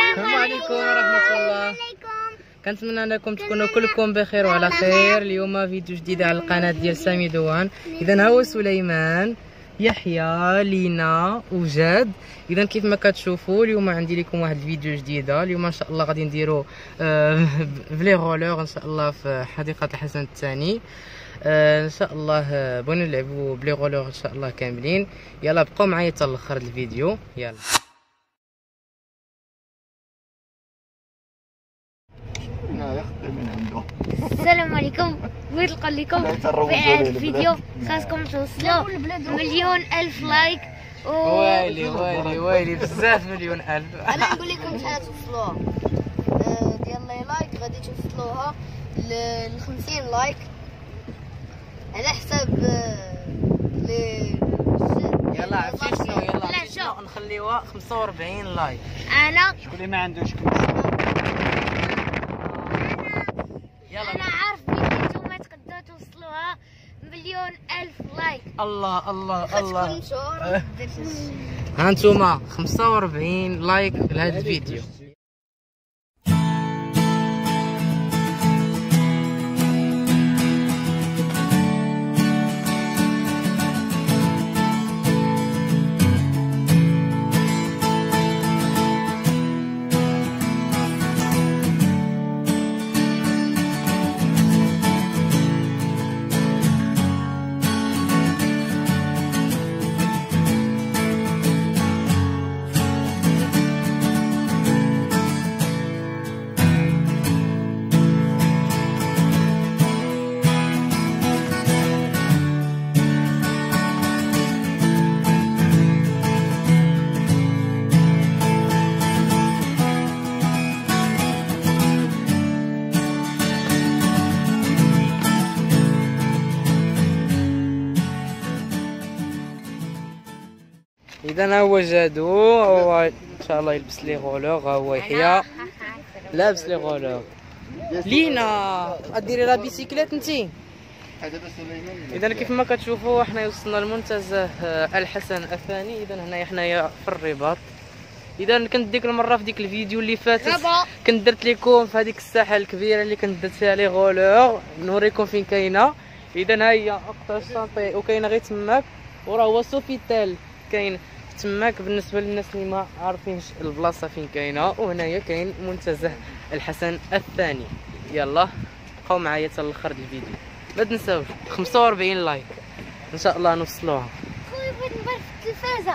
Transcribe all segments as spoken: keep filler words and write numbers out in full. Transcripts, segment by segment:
السلام عليكم ورحمة الله. كنتمنى انكم تكونوا كلكم بخير وعلى خير. اليوم فيديو جديد على القناه ديال سامي دوان. اذا ها هو سليمان، يحيى، لينا وجاد. اذا كيف ما كتشوفوا اليوم عندي لكم واحد الفيديو جديده. اليوم ان شاء الله غادي نديروا آه بلي رولور ان شاء الله في حديقه الحسن الثاني. آه ان شاء الله آه بغينا نلعبوا بلي رولور ان شاء الله كاملين. يلا بقوا معايا حتى الاخر الفيديو. يلا السلام عليكم. بغيت نقول لكم في هذا الفيديو خاصكم توصلوا مليون الف لايك. ويلي ويلي ويلي بزاف مليون الف. انا نقول لكم شحال توصلوها ديال لي لايك. غادي توصلوها ل خمسين لايك على حساب لي. يلا عرفتي شنو؟ يلا شنو نخليوها خمسة وأربعين لايك. انا شكون اللي ما عندوش؟ يلا انا عارف بلي نتوما تقدروا توصلوها مليون الف لايك. الله الله الله. شهور ها نتوما خمسة وأربعين لايك لهذا الفيديو. اذا هو جادو، هو ان شاء الله يلبس لي غولور. ها هو يحيى لابس لي غولور. لينا ديري لا بيسيكليت انتي. اذا كيف ما كتشوفوا حنا وصلنا لمنتزه الحسن الثاني. اذا هنايا حنايا في الرباط. اذا كنت ديك المره في ديك الفيديو اللي فاتت كنت درت لكم في هذيك الساحه الكبيره اللي كنت درت فيها لي غولور نوريكم فين كاينه. اذا ها هي اقطار الشاطئ وكاينه غير تماك، وراه هو سوفيتال كاين تماك بالنسبه للناس اللي ما عارفينش البلاصه فين كاينه. وهنايا كاين منتزه الحسن الثاني. يلا بقاو معايا حتى الاخر الفيديو. ما تنساوش خمسة وأربعين لايك ان شاء الله نوصلوها. خويا بغيت نبان في التلفازه.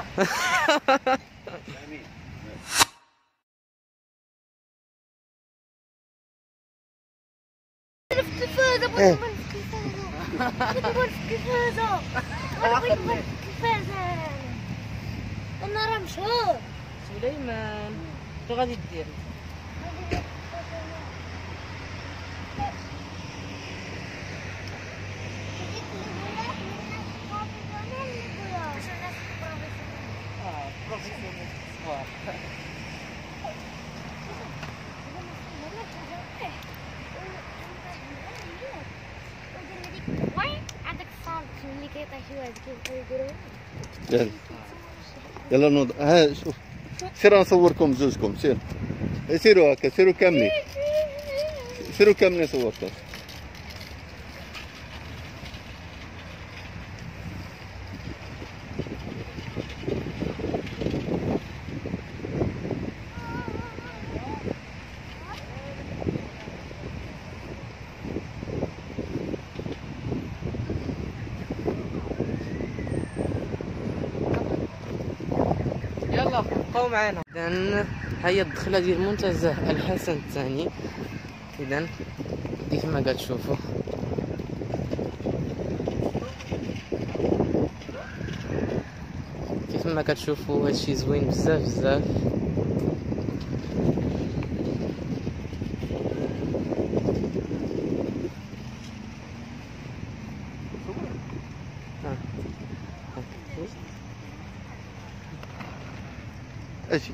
في التلفازه بغيت نبان في التلفازه. بغيت نبان في التلفازه. بغيت نبان في التلفازه. انا راه مشهور. سليمان شنو غادي دير؟ عندك الصوت اللي كيطيح شي واحد كيبقاو يديروا. يلا يلا نوض. ها شوف، سير نصوركم زوجكم. سير سيروا هكا، سيروا كاملين، سيروا كاملين صوركم. يلا بقاو معنا. اذا هي الدخله ديال منتزه الحسن الثاني. اذا كيف ما كتشوفوا كيف ما كتشوفوا هادشي زوين بزاف بزاف. اجي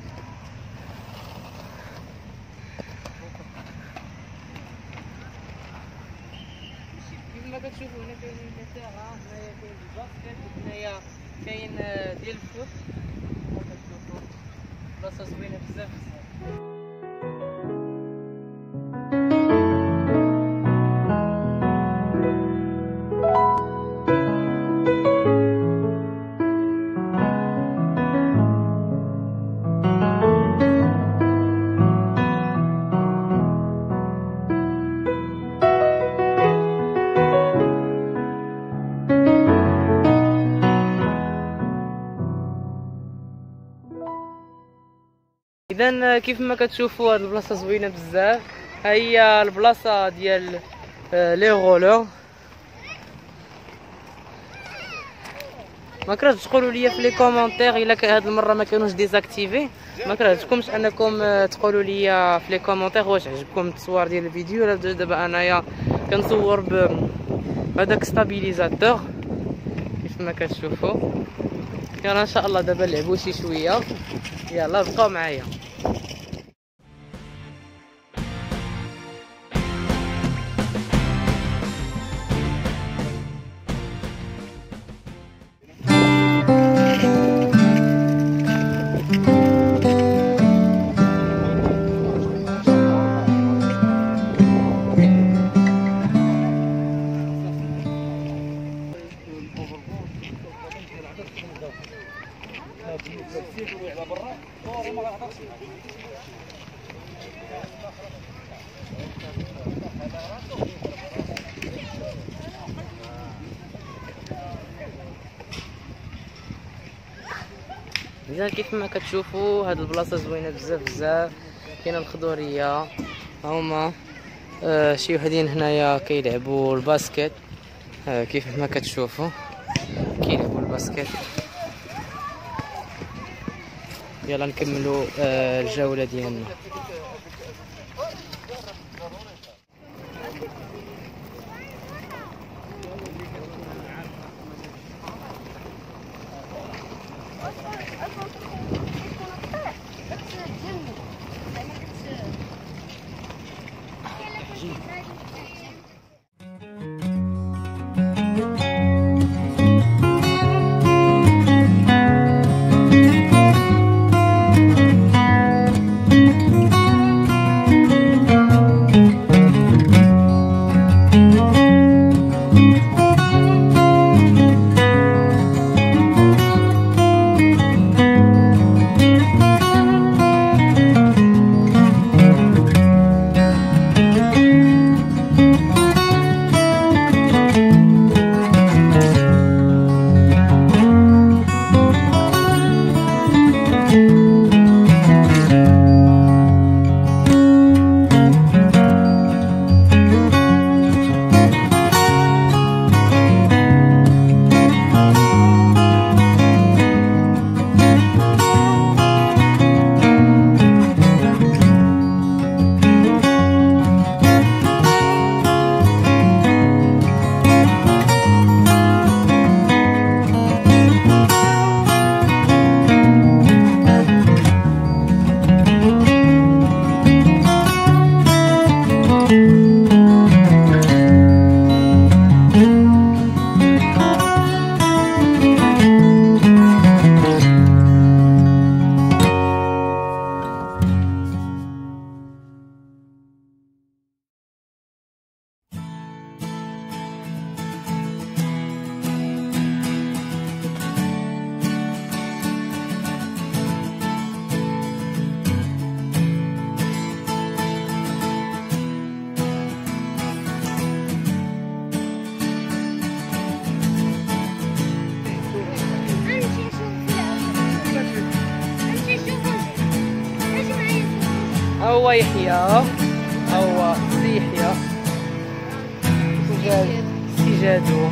كيف ما كتشوفوا هنا كاينين المساحه. هنايا كاين الباسكت، هنايا كاين ديال الفوت. كما كتشوفوا بلاصه زوينه بزاف بزاف. اذا كيف ما كتشوفوا هاد البلاصه زوينه بزاف. ها هي البلاصه ديال لي غولور. ما كرهتش تقولوا لي في لي كومونتير الا هاد المره ما كانوش ديزاكتيفي. ما كرهتكمش انكم تقولوا لي في لي كومونتير واش عجبكم التصوير ديال الفيديو ولا دابا انايا كنصور بهذاك ستابيليزاتور كيف ما كتشوفوا. يلا ان شاء الله دابا نلعبوا شي شويه. يلا بقاو معايا. اذا كيف ما كتشوفوا هاد البلاصه زوينه بزاف بزاف. كاينه الخضوريه هما آه شي وحدين هنايا كيلعبوا الباسكت. آه كيف ما كتشوفوا كيلعبوا الباسكت. يلا نكملوا آه الجوله ديالنا. هو يحيى هو سي يحيى سي جادو.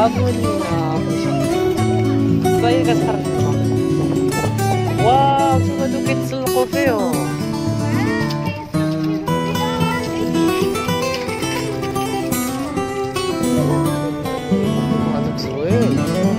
زوينة صاي كتخرج. واو شوف هادو كيتسلقوا فيهم. هادوك زوين.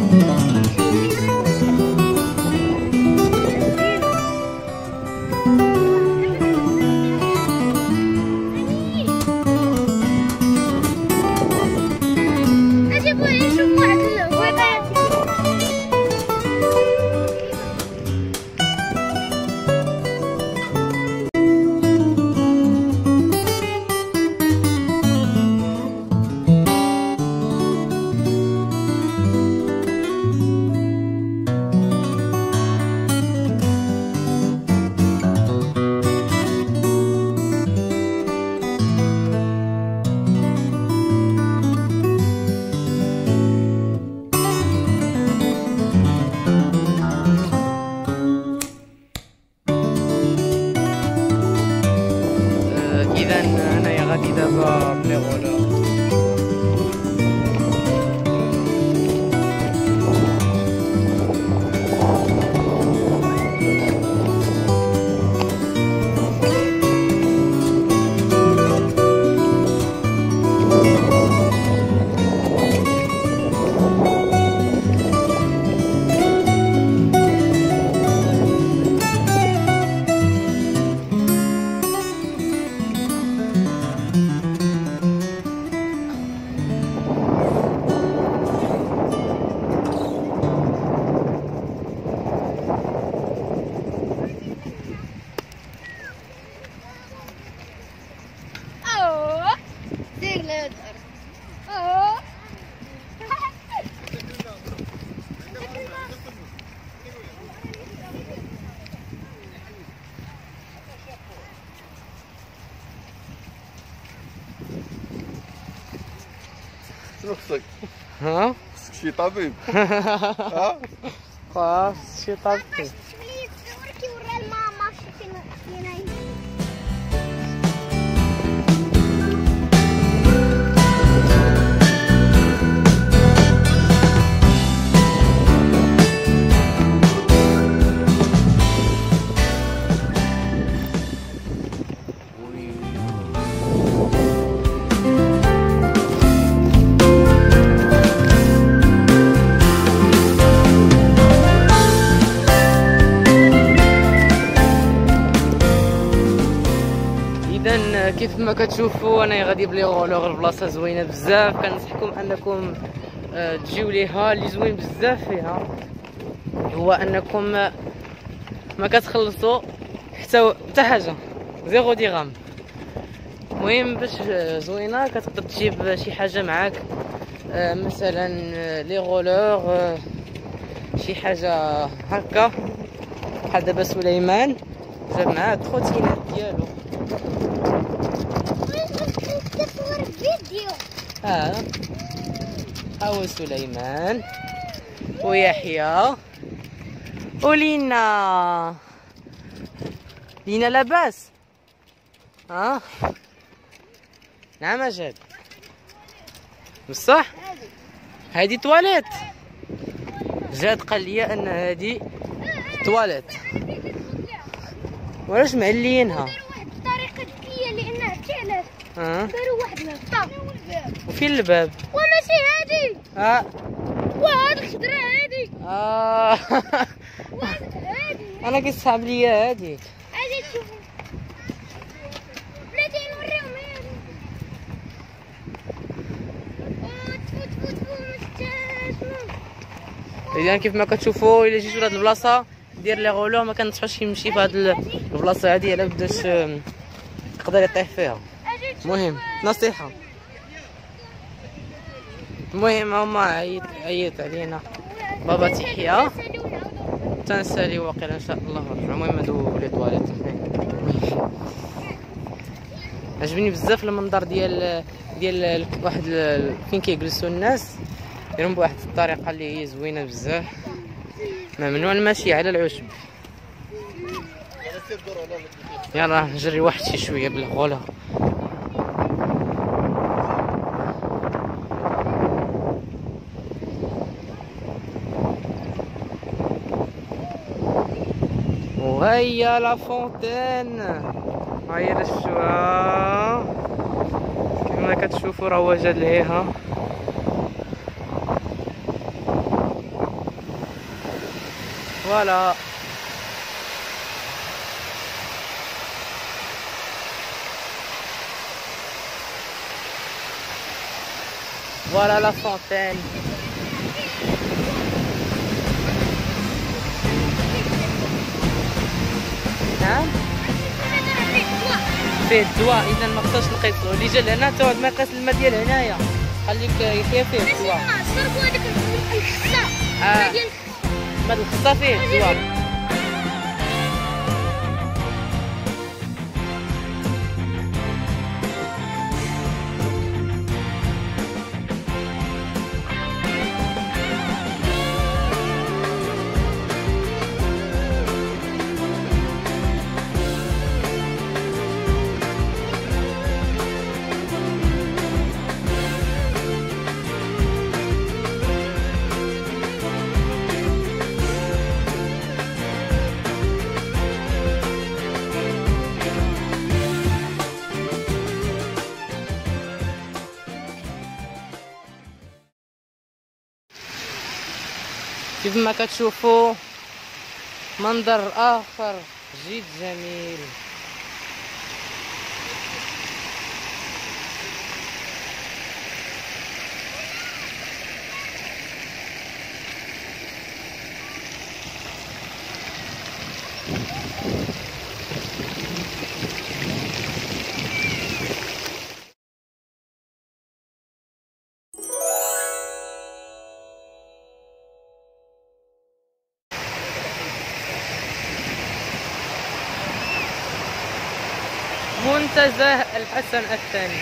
إذا أنا غادي دابا بلي غولور. شنو خصك؟ ها؟ خصك شي طبيب. ها؟ خلاص شي طبيب. اذا كيف ما كتشوفوا انا غادي بلي غولور. البلاصه زوينه بزاف، كنصحكم انكم تجيو ليها. اللي زوين بزاف فيها هو انكم ما كتخلصوا حتى حتى حاجه، زيرو درهم. المهم باش زوينه كتقدر تجيب شي حاجه معاك، مثلا لي غولور، شي حاجه هكا. بحال دابا سليمان جاب معاه التروتينات ديالو. تصور فيديو. اه ها هو سليمان ويحيى ولينا. لينا لاباس؟ ها؟ نعم اجل بصح. هادي تواليت. جاد قال لي ان هادي تواليت. وعلاش معليينها؟ طريقة ذكية لأنها تعلف. اه داروا واحد الهبطة. وفين الباب؟ وماشي هادي. اه وهاد الخضرة هادي. اه هادي. انا كيصحاب ليا هاديك. هادي تشوفوا. بلاتي نوريهم هادي. تفو تفو تفو مستشمم. اذا كيف ما كتشوفوا الا جيتو لهاد البلاصه دير لي غولور ما كنصحوش يمشي في هاد البلاصه هادي الا بداش يقدر يطيح فيها. المهم نصيحه. المهم هما عيط عيط علينا بابا تحيا تنسالي واقيلا ان شاء الله. المهم هادو لي طواليت عجبني بزاف المنظر ديال ديال واحد فين كيجلسوا الناس، دايرهم بواحد الطريقه اللي هي زوينه بزاف، ممنوع المشي على العشب. يلا نجري واحد شي شويه بالغوله. وهيا لا فونتين، هيا شفتوها كما كتشوفوا راه وجد ليها. فوالا فوالا لا فونتين. نعم فيه الدواء، اذا ما خصناش نقيسو. اللي جا لهنا تقعد ما يقيس الماء ديال هنايا، خليك فيه فيه الدواء. شربوا هذاك الخصا اه ديال ماء الخصا فيه الدواء. كيف ما كتشوفوا منظر اخر جد جميل. منتزه الحسن الثاني.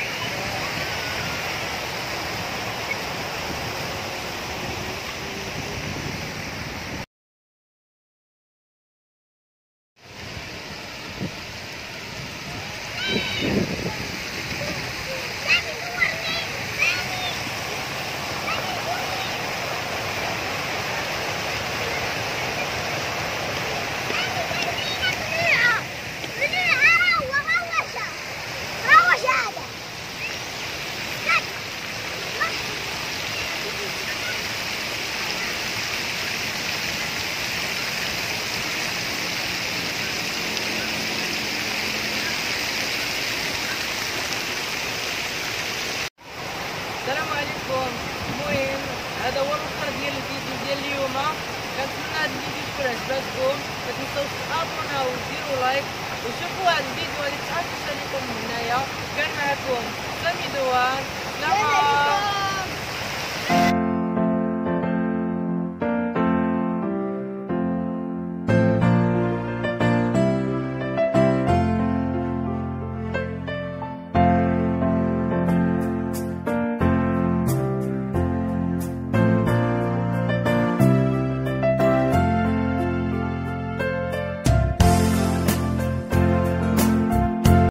السلام عليكم. المهم هذا هو الاخر ديال الفيديو ديال اليوم. كنتمنى هذا الفيديو يكون عجبكم، ما تنساوش تابوناو وديروا لايك وشوفوا هذا الفيديو اللي تعرفوا لكم من هنايا. كان معكم سامي دوان. سلام.